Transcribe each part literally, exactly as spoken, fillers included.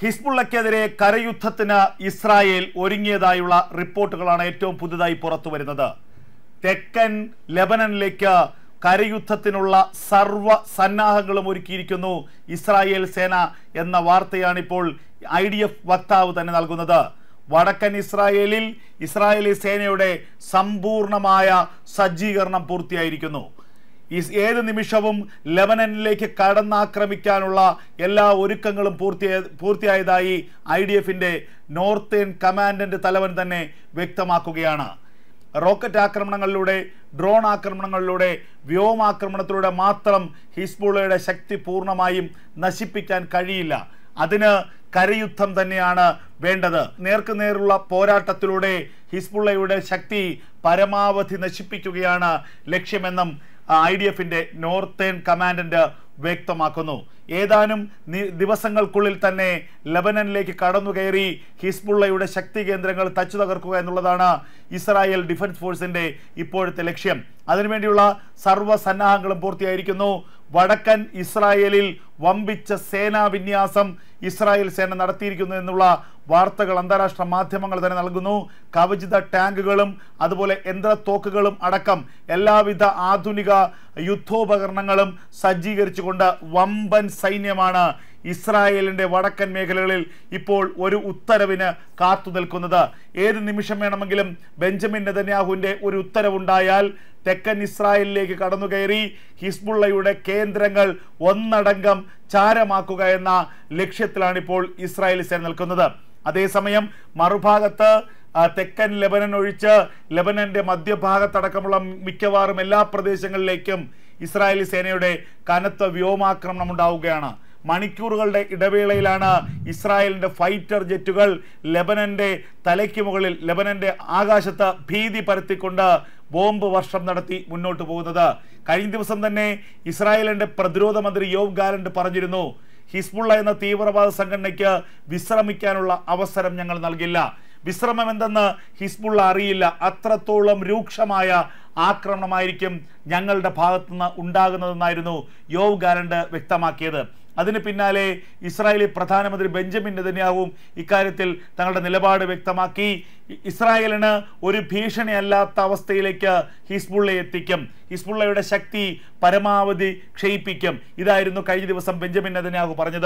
ഹിസ്ബുള്ളക്കെതിരെ കരയുദ്ധത്തിന് Israel ഒരുങ്ങിയതായുള്ള റിപ്പോർട്ടുകളാണ് ഏറ്റവും പുതുതായി പുറത്തു വരുന്നത്. തെക്കൻ ലെബനനിലേക്ക് കരയുദ്ധത്തിനുള്ള സർവ്വ സന്നാഹങ്ങളും ഒരുക്കിയിരിക്കുന്നു ഇസ്രായേൽ സേന എന്ന വാർത്തയാണിപ്പോൾ ഐ ഡി എഫ് വക്താവ് തന്നെ നൽകുന്നത്. വടക്കൻ ഇസ്രായേലിൽ ഇസ്രായേലി സേനയുടെ സമ്പൂർണമായ സജ്ജീകരണം പൂർത്തിയായിരിക്കുന്നു. ഏത് നിമിഷവും ലെബനനിലേക്ക് കടന്നാക്രമിക്കാനുള്ള എല്ലാ ഒരുക്കങ്ങളും പൂർത്തിയായ പൂർത്തിയായതായി ഐ ഡി എഫിൻ്റെ നോർത്തേൺ കമാൻഡന്റ് തലവൻ തന്നെ വ്യക്തമാക്കുകയാണ്. റോക്കറ്റ് ആക്രമണങ്ങളിലൂടെ, ഡ്രോൺ ആക്രമണങ്ങളിലൂടെ, വ്യോമാക്രമണത്തിലൂടെ മാത്രം ഹിസ്ബുള്ളയുടെ ശക്തി പൂർണ്ണമായും നശിപ്പിക്കാൻ കഴിയില്ല. അതിന് കരയുദ്ധം തന്നെയാണ് വേണ്ടത്. നേർക്കുനേറുള്ള പോരാട്ടത്തിലൂടെ ഹിസ്ബുള്ളയുടെ ശക്തി പരമാവധി നശിപ്പിക്കുകയാണ് ലക്ഷ്യമെന്നും ഐ ഡി എഫിൻ്റെ നോർത്തേൺ കമാൻഡന്റ് വ്യക്തമാക്കുന്നു. ഏതാനും ദിവസങ്ങൾക്കുള്ളിൽ തന്നെ ലെബനനിലേക്ക് കടന്നുകയറി ഹിസ്ബുള്ളയുടെ ശക്തി കേന്ദ്രങ്ങൾ തച്ചു തകർക്കുക എന്നുള്ളതാണ് ഇസ്രായേൽ ഡിഫൻസ് ഫോഴ്സിന്റെ ഇപ്പോഴത്തെ ലക്ഷ്യം. അതിനുവേണ്ടിയുള്ള സർവ്വ സന്നാഹങ്ങളും പൂർത്തിയായിരിക്കുന്നു. വടക്കൻ ഇസ്രായേലിൽ വമ്പിച്ച സേനാ വിന്യാസം ഇസ്രായേൽ സേന നടത്തിയിരിക്കുന്നു എന്നുള്ള വാർത്തകൾ അന്താരാഷ്ട്ര മാധ്യമങ്ങൾ തന്നെ നൽകുന്നു. കവചിത ടാങ്കുകളും അതുപോലെ യന്ത്രത്തോക്കുകളും അടക്കം എല്ലാവിധ ആധുനിക യുദ്ധോപകരണങ്ങളും സജ്ജീകരിച്ചുകൊണ്ട് വമ്പൻ സൈന്യമാണ് ഇസ്രായേലിൻ്റെ വടക്കൻ മേഖലകളിൽ ഇപ്പോൾ ഒരു ഉത്തരവിന് കാത്തു നിൽക്കുന്നത്. ഏത് നിമിഷം വേണമെങ്കിലും ബെഞ്ചമിൻ നെതന്യാഹുവിൻ്റെ ഒരു ഉത്തരവുണ്ടായാൽ തെക്കൻ ഇസ്രായേലിലേക്ക് കടന്നുകയറി ഹിസ്ബുള്ളയുടെ കേന്ദ്രങ്ങൾ ഒന്നടങ്കം ചാരമാക്കുക എന്ന ലക്ഷ്യത്തിലാണ് ഇപ്പോൾ ഇസ്രായേൽ സേന നിൽക്കുന്നത്. അതേസമയം മറുഭാഗത്ത് തെക്കൻ ലെബനൻ ഒഴിച്ച് ലെബനന്റെ മധ്യഭാഗത്തടക്കമുള്ള മിക്കവാറും എല്ലാ പ്രദേശങ്ങളിലേക്കും ഇസ്രായേലി സേനയുടെ കനത്ത വ്യോമാക്രമണം ഉണ്ടാവുകയാണ്. മണിക്കൂറുകളുടെ ഇടവേളയിലാണ് ഇസ്രായേലിൻ്റെ ഫൈറ്റർ ജെറ്റുകൾ ലെബനന്റെ തലയ്ക്ക് മുകളിൽ ലെബനന്റെ ആകാശത്ത് ഭീതി പരത്തിക്കൊണ്ട് ബോംബ് വർഷം നടത്തി മുന്നോട്ട് പോകുന്നത്. കഴിഞ്ഞ ദിവസം തന്നെ ഇസ്രായേലിൻ്റെ പ്രതിരോധ മന്ത്രി യോവ് ഗാലന്റ് പറഞ്ഞിരുന്നു, ഹിസ്ബുള്ള എന്ന തീവ്രവാദ സംഘടനയ്ക്ക് വിശ്രമിക്കാനുള്ള അവസരം ഞങ്ങൾ നൽകില്ല. വിശ്രമം എന്തെന്ന് ഹിസ്ബുള്ള അറിയില്ല. അത്രത്തോളം രൂക്ഷമായ ആക്രമണമായിരിക്കും ഞങ്ങളുടെ ഭാഗത്തുനിന്ന് ഉണ്ടാകുന്നതെന്നായിരുന്നു യോവ് ഗാലന്റ് വ്യക്തമാക്കിയത്. അതിന് പിന്നാലെ ഇസ്രായേലി പ്രധാനമന്ത്രി ബെഞ്ചമിൻ നെതന്യാഹുവും ഇക്കാര്യത്തിൽ തങ്ങളുടെ നിലപാട് വ്യക്തമാക്കി. ഇസ്രായേലിന് ഒരു ഭീഷണിയല്ലാത്ത അവസ്ഥയിലേക്ക് ഹിസ്ബുള്ളയെ എത്തിക്കും, ഹിസ്ബുള്ളയുടെ ശക്തി പരമാവധി ക്ഷയിപ്പിക്കും. ഇതായിരുന്നു കഴിഞ്ഞ ദിവസം ബെഞ്ചമിൻ നെതന്യാഹു പറഞ്ഞത്.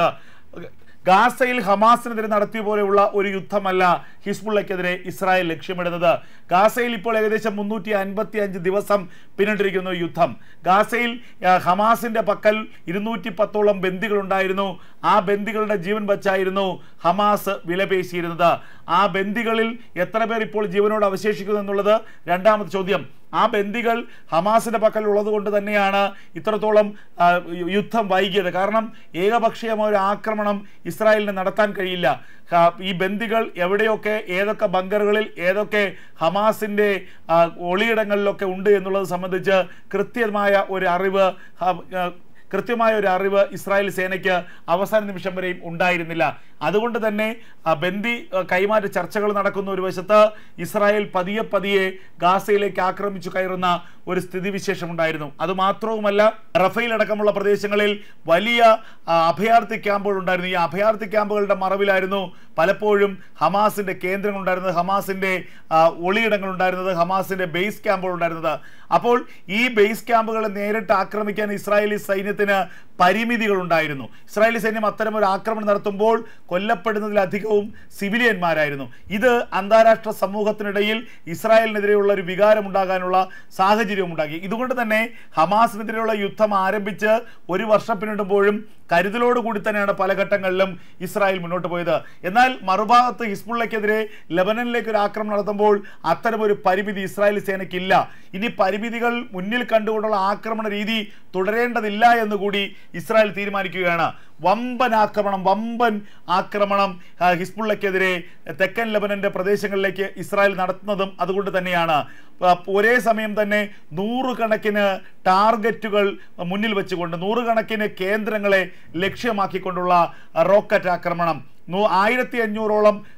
ഗാസയിൽ ഹമാസിനെതിരെ നടത്തിയ പോലെയുള്ള ഒരു യുദ്ധമല്ല ഹിസ്ബുള്ളക്കെതിരെ ഇസ്രായേൽ ലക്ഷ്യമിടുന്നത്. ഗാസയിൽ ഇപ്പോൾ ഏകദേശം മുന്നൂറ്റി അൻപത്തി അഞ്ച് ദിവസം പിന്നിട്ടിരിക്കുന്നു യുദ്ധം. ഗാസയിൽ ഹമാസിന്റെ പക്കൽ ഇരുന്നൂറ്റി പത്തോളം ബന്ദികളുണ്ടായിരുന്നു. ആ ബന്ദികളുടെ ജീവൻ വച്ചായിരുന്നു ഹമാസ് വിലപേശിയിരുന്നത്. ആ ബന്ദികളിൽ എത്ര പേർ ഇപ്പോൾ ജീവനോട് അവശേഷിക്കുന്നു എന്നുള്ളത് രണ്ടാമത്തെ ചോദ്യം. ആ ബന്ദികൾ ഹമാസിന്റെ പക്കൽ ഉള്ളത് കൊണ്ട് തന്നെയാണ് ഇത്രത്തോളം യുദ്ധം വൈകിയത്. കാരണം ഏകപക്ഷീയമായ ഒരു ആക്രമണം ഇസ്രായേലിന് നടത്താൻ കഴിയില്ല. ഈ ബന്ദികൾ എവിടെയൊക്കെ ഏതൊക്കെ ബങ്കറുകളിൽ ഏതൊക്കെ ഹമാസിന്റെ ഒളിയിടങ്ങളിലൊക്കെ ഉണ്ട് എന്നുള്ളത് സംബന്ധിച്ച് കൃത്യമായ ഒരു അറിവ് കൃത്യമായ ഒരു അറിവ് ഇസ്രായേൽ സേനയ്ക്ക് അവസാന നിമിഷം വരെയും ഉണ്ടായിരുന്നില്ല. അതുകൊണ്ട് തന്നെ ബന്ദി കൈമാറ്റ ചർച്ചകൾ നടക്കുന്ന ഒരു വശത്ത് ഇസ്രായേൽ പതിയെ പതിയെ ഗാസയിലേക്ക് ആക്രമിച്ചു കയറുന്ന ഒരു സ്ഥിതിവിശേഷം ഉണ്ടായിരുന്നു. അതുമാത്രവുമല്ല, റഫേൽ അടക്കമുള്ള പ്രദേശങ്ങളിൽ വലിയ അഭയാർത്ഥി ക്യാമ്പുകൾ ഉണ്ടായിരുന്നു. ഈ അഭയാർത്ഥി ക്യാമ്പുകളുടെ മറവിലായിരുന്നു പലപ്പോഴും ഹമാസിന്റെ കേന്ദ്രങ്ങൾ ഉണ്ടായിരുന്നത്, ഹമാസിന്റെ ഒളിയിടങ്ങൾ ഉണ്ടായിരുന്നത്, ഹമാസിന്റെ ബേസ് ക്യാമ്പുകൾ ഉണ്ടായിരുന്നത്. അപ്പോൾ ഈ ബേസ് ക്യാമ്പുകളെ നേരിട്ട് ആക്രമിക്കാൻ ഇസ്രായേലി സൈന്യത്തിന് പരിമിതികൾ ഉണ്ടായിരുന്നു. ഇസ്രായേലി സൈന്യം അത്തരം ഒരു ആക്രമണം നടത്തുമ്പോൾ കൊല്ലപ്പെടുന്നതിലധികവും സിവിലിയന്മാരായിരുന്നു. ഇത് അന്താരാഷ്ട്ര സമൂഹത്തിനിടയിൽ ഇസ്രായേലിനെതിരെയുള്ള ഒരു വികാരം ഉണ്ടാകാനുള്ള സാഹചര്യവും ഉണ്ടാക്കി. ഇതുകൊണ്ട് തന്നെ ഹമാസിനെതിരെയുള്ള യുദ്ധം ആരംഭിച്ച് ഒരു വർഷം പിന്നിടുമ്പോഴും കരുതലോടുകൂടി തന്നെയാണ് പല ഘട്ടങ്ങളിലും ഇസ്രായേൽ മുന്നോട്ട് പോയത്. എന്നാൽ മറുഭാഗത്ത് ഹിസ്ബുള്ളക്കെതിരെ ലെബനനിലേക്ക് ഒരു ആക്രമണം നടത്തുമ്പോൾ അത്തരമൊരു പരിമിതി ഇസ്രായേലി സേനയ്ക്കില്ല. ഇനി പരിമിതികൾ മുന്നിൽ കണ്ടുകൊണ്ടുള്ള ആക്രമണ രീതി തുടരേണ്ടതില്ല എന്നുകൂടി ഇസ്രായേൽ തീരുമാനിക്കുകയാണ്. വമ്പൻ ആക്രമണം വമ്പൻ ആക്രമണം ഹിസ്ബുള്ളക്കെതിരെ തെക്കൻ ലെബനന്റെ പ്രദേശങ്ങളിലേക്ക് ഇസ്രായേൽ നടത്തുന്നതും അതുകൊണ്ട് തന്നെയാണ്. ഒരേ സമയം തന്നെ നൂറുകണക്കിന് ടാർഗറ്റുകൾ മുന്നിൽ വെച്ചുകൊണ്ട് നൂറുകണക്കിന് കേന്ദ്രങ്ങളെ ലക്ഷ്യമാക്കിക്കൊണ്ടുള്ള റോക്കറ്റ് ആക്രമണം, ആയിരത്തി അഞ്ഞൂറോളം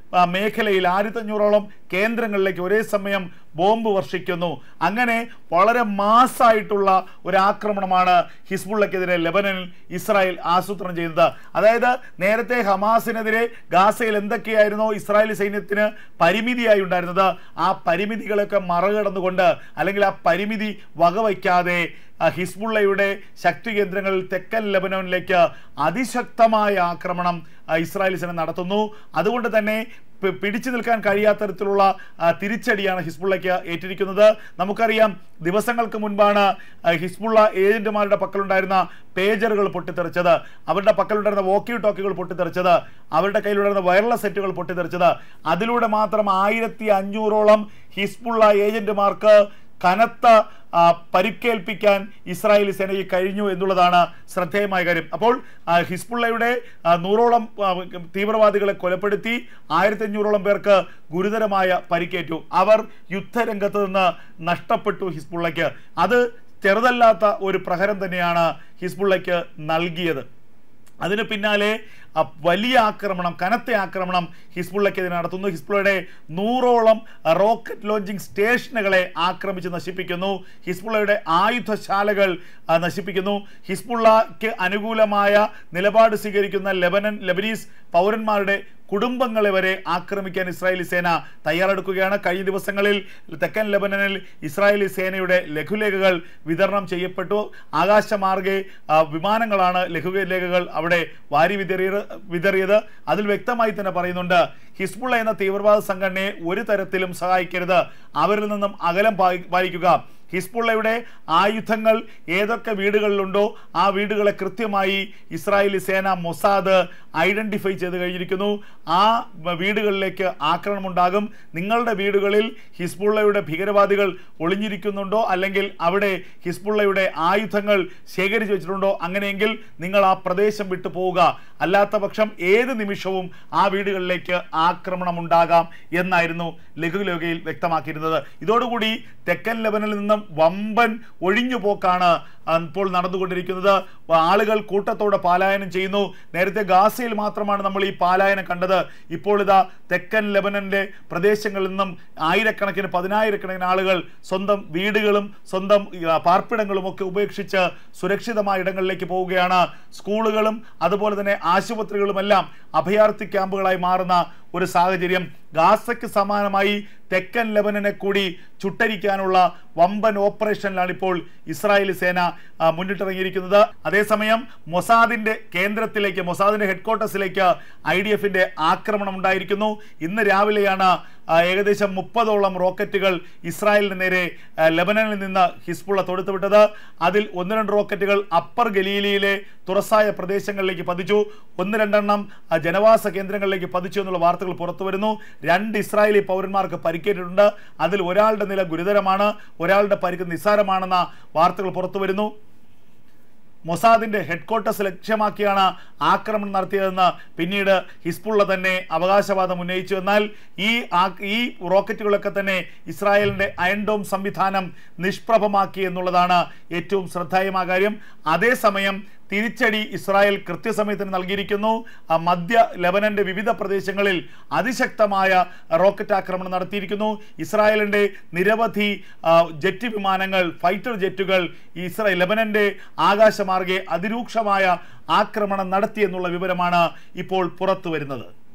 മേഖലയിൽ ആയിരത്തഞ്ഞൂറോളം കേന്ദ്രങ്ങളിലേക്ക് ഒരേ സമയം ബോംബ് വർഷിക്കുന്നു. അങ്ങനെ വളരെ മാസ്സായിട്ടുള്ള ഒരു ആക്രമണമാണ് ഹിസ്ബുള്ളക്കെതിരെ ലെബനനിൽ ഇസ്രായേൽ ആസൂത്രണം ചെയ്യുന്നത്. അതായത് നേരത്തെ ഹമാസിനെതിരെ ഗാസയിൽ എന്തൊക്കെയായിരുന്നോ ഇസ്രായേലി സൈന്യത്തിന് പരിമിതിയായി ഉണ്ടായിരുന്നത്, ആ പരിമിതികളൊക്കെ മറികടന്നുകൊണ്ട് അല്ലെങ്കിൽ ആ പരിമിതി വകവയ്ക്കാതെ ഹിസ്ബുള്ളയുടെ ശക്തി കേന്ദ്രങ്ങളിൽ തെക്കൻ ലെബനോനിലേക്ക് അതിശക്തമായ ആക്രമണം ഇസ്രായേൽ സേന നടത്തുന്നു. അതുകൊണ്ട് തന്നെ പിടിച്ചു നിൽക്കാൻ കഴിയാത്ത തരത്തിലുള്ള തിരിച്ചടിയാണ് ഹിസ്ബുള്ളയ്ക്ക് ഏറ്റിരിക്കുന്നത്. നമുക്കറിയാം, ദിവസങ്ങൾക്ക് മുൻപാണ് ഹിസ്ബുള്ള ഏജന്റുമാരുടെ പക്കലുണ്ടായിരുന്ന പേജറുകൾ പൊട്ടിത്തെറിച്ചത്, അവരുടെ പക്കലുണ്ടായിരുന്ന വോക്കി ടോക്കികൾ പൊട്ടിത്തെറിച്ചത്, അവരുടെ കയ്യിലുണ്ടായിരുന്ന വയർലെസ് സെറ്റുകൾ പൊട്ടിത്തെറിച്ചത്. അതിലൂടെ മാത്രം ആയിരത്തി അഞ്ഞൂറോളം ഹിസ്ബുള്ള ഏജന്റുമാർക്ക് കനത്ത പരിക്കേൽപ്പിക്കാൻ ഇസ്രായേലി സേനയ്ക്ക് കഴിഞ്ഞു എന്നുള്ളതാണ് ശ്രദ്ധേയമായ കാര്യം. അപ്പോൾ ഹിസ്ബുള്ളയുടെ നൂറോളം തീവ്രവാദികളെ കൊലപ്പെടുത്തി ആയിരത്തി അഞ്ഞൂറോളം പേർക്ക് ഗുരുതരമായ പരിക്കേറ്റു. അവർ യുദ്ധരംഗത്ത് നിന്ന് നഷ്ടപ്പെട്ടു ഹിസ്ബുള്ളയ്ക്ക്. അത് ചെറുതല്ലാത്ത ഒരു പ്രഹരം തന്നെയാണ് ഹിസ്ബുള്ളയ്ക്ക് നൽകിയത്. അതിന് പിന്നാലെ വലിയ ആക്രമണം, കനത്ത ആക്രമണം ഹിസ്ബുള്ളയ്ക്കെതിരെ നടത്തുന്നു. ഹിസ്ബുള്ളയുടെ നൂറോളം റോക്കറ്റ് ലോഞ്ചിങ് സ്റ്റേഷനുകളെ ആക്രമിച്ച് നശിപ്പിക്കുന്നു. ഹിസ്ബുള്ളയുടെ ആയുധശാലകൾ നശിപ്പിക്കുന്നു. ഹിസ്ബുള്ളയ്ക്ക് അനുകൂലമായ നിലപാട് സ്വീകരിക്കുന്ന ലെബനൻ ലെബനീസ് പൗരന്മാരുടെ കുടുംബങ്ങളെ വരെ ആക്രമിക്കാൻ ഇസ്രായേലി സേന തയ്യാറെടുക്കുകയാണ്. കഴിഞ്ഞ ദിവസങ്ങളിൽ തെക്കൻ ലെബനനിൽ ഇസ്രായേലി സേനയുടെ ലഘുലേഖകൾ വിതരണം ചെയ്യപ്പെട്ടു. ആകാശമാർഗെ വിമാനങ്ങളാണ് ലഘുലേഖകൾ അവിടെ വാരി വിതറിയത് വിതറിയത് അതിൽ വ്യക്തമായി തന്നെ പറയുന്നുണ്ട്, ഹിസ്ബുള്ള എന്ന തീവ്രവാദ സംഘടനയെ ഒരു തരത്തിലും സഹായിക്കരുത്, അവരിൽ നിന്നും അകലം പാലിക്കുക. ഹിസ്ബുള്ളയുടെ ആയുധങ്ങൾ ഏതൊക്കെ വീടുകളിലുണ്ടോ ആ വീടുകളെ കൃത്യമായി ഇസ്രായേലി സേന മൊസാദ് ഐഡന്റിഫൈ ചെയ്ത് കഴിഞ്ഞിരിക്കുന്നു. ആ വീടുകളിലേക്ക് ആക്രമണം ഉണ്ടാകും. നിങ്ങളുടെ വീടുകളിൽ ഹിസ്ബുള്ളയുടെ ഭീകരവാദികൾ ഒളിഞ്ഞിരിക്കുന്നുണ്ടോ അല്ലെങ്കിൽ അവിടെ ഹിസ്ബുള്ളയുടെ ആയുധങ്ങൾ ശേഖരിച്ചു വെച്ചിട്ടുണ്ടോ, അങ്ങനെയെങ്കിൽ നിങ്ങൾ ആ പ്രദേശം വിട്ടു പോവുക, അല്ലാത്ത പക്ഷം ഏത് നിമിഷവും ആ വീടുകളിലേക്ക് ആക്രമണം ഉണ്ടാകാം എന്നായിരുന്നു ലഘുലേഖയിൽ വ്യക്തമാക്കിയിരുന്നത്. ഇതോടുകൂടി തെക്കൻ ലെബനനിൽ നിന്നും വമ്പൻ ഒഴിഞ്ഞുപോക്കാണ് ഇപ്പോൾ നടന്നുകൊണ്ടിരിക്കുന്നത്. ആളുകൾ കൂട്ടത്തോടെ പലായനം ചെയ്യുന്നു. നേരത്തെ ഗാസയിൽ മാത്രമാണ് നമ്മൾ ഈ പലായനം കണ്ടത്. ഇപ്പോൾ ഇതാ തെക്കൻ ലെബനന്റെ പ്രദേശങ്ങളിൽ നിന്നും ആയിരക്കണക്കിന് പതിനായിരക്കണക്കിന് ആളുകൾ സ്വന്തം വീടുകളും സ്വന്തം പാർപ്പിടങ്ങളും ഒക്കെ ഉപേക്ഷിച്ച് സുരക്ഷിതമായ ഇടങ്ങളിലേക്ക് പോവുകയാണ്. സ്കൂളുകളും അതുപോലെ തന്നെ ആശുപത്രികളുമെല്ലാം അഭയാർത്ഥി ക്യാമ്പുകളായി മാറുന്ന ഒരു സാഹചര്യം. ഗാസയ്ക്ക് സമാനമായി തെക്കൻ ലെബനനെ കൂടി ചുട്ടരിക്കാനുള്ള വമ്പൻ ഓപ്പറേഷനിലാണ് ഇപ്പോൾ ഇസ്രായേലി സേന മുന്നിട്ടിറങ്ങിയിരിക്കുന്നത്. അതേസമയം മൊസാദിന്റെ കേന്ദ്രത്തിലേക്ക്, മൊസാദിന്റെ ഹെഡ്ക്വാർട്ടേഴ്സിലേക്ക് ഐ ഡി എഫിന്റെ ആക്രമണം ഉണ്ടായിരിക്കുന്നു. ഇന്ന് രാവിലെയാണ് ഏകദേശം മുപ്പതോളം റോക്കറ്റുകൾ ഇസ്രായേലിന് നേരെ ലെബനനിൽ നിന്ന് ഹിസ്ബുള്ള തൊടുത്തുവിട്ടത്. അതിൽ ഒന്ന് രണ്ട് റോക്കറ്റുകൾ അപ്പർ ഗലീലിയിലെ തുറസായ പ്രദേശങ്ങളിലേക്ക് പതിച്ചു, ഒന്ന് രണ്ടെണ്ണം ജനവാസ കേന്ദ്രങ്ങളിലേക്ക് പതിച്ചു എന്നുള്ള വാർത്തകൾ പുറത്തു വരുന്നു. രണ്ട് ഇസ്രായേലി പൗരന്മാർക്ക് പരിക്കേറ്റിട്ടുണ്ട്. അതിൽ ഒരാളുടെ നില ഗുരുതരമാണ്, ഒരാളുടെ പരിക്ക് നിസ്സാരമാണെന്ന വാർത്തകൾ പുറത്തു വരുന്നു. മൊസാദിന്റെ ഹെഡ്ക്വാർട്ടേഴ്സ് ലക്ഷ്യമാക്കിയാണ് ആക്രമണം നടത്തിയതെന്ന് പിന്നീട് ഹിസ്ബുള്ള തന്നെ അവകാശവാദം ഉന്നയിച്ചു. എന്നാൽ ഈ ഈ റോക്കറ്റുകളൊക്കെ തന്നെ ഇസ്രായേലിന്റെ അയൺ ഡോം സംവിധാനം നിഷ്പ്രഭമാക്കി എന്നുള്ളതാണ് ഏറ്റവും ശ്രദ്ധേയമായ കാര്യം. അതേസമയം തിരിച്ചടി ഇസ്രായേൽ കൃത്യസമയത്തിന് നൽകിയിരിക്കുന്നു. മധ്യ ലെബനന്റെ വിവിധ പ്രദേശങ്ങളിൽ അതിശക്തമായ റോക്കറ്റ് ആക്രമണം നടത്തിയിരിക്കുന്നു. ഇസ്രായേലിന്റെ നിരവധി ജെറ്റ് വിമാനങ്ങൾ, ഫൈറ്റർ ജെറ്റുകൾ ഇസ്രായേൽ ലെബനന്റെ ആകാശമാർഗെ അതിരൂക്ഷമായ ആക്രമണം നടത്തിയെന്നുള്ള വിവരമാണ് ഇപ്പോൾ പുറത്തു വരുന്നത്.